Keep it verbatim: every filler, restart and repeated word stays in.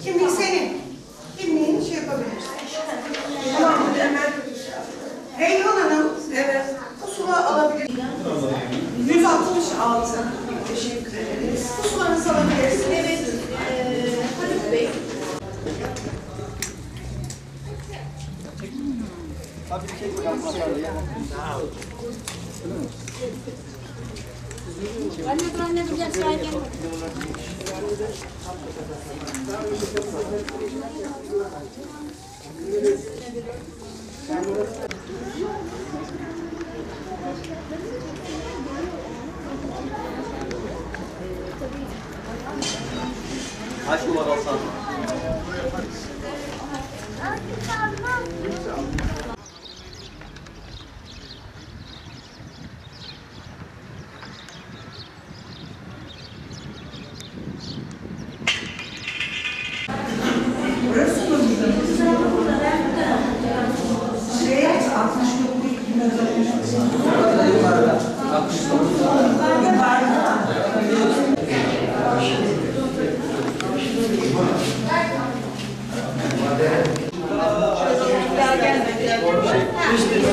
Kimlik senin. Kimliğini şey yapabilirsin. Tamam mı? Hemen. Reyhan Hanım. Evet. Pusula alabilir. yüz altmış altı. Teşekkür ederiz. Pusulanızı alabilirsiniz. Evet. Ee, Haluk Bey. Anne dur anne dur gel sıraya gel. Kaç numara alsan? Burası mı bizim? Şey, altmış dokuz yukarıda. altmış dokuz. Yukarıda. Gel gelmedi.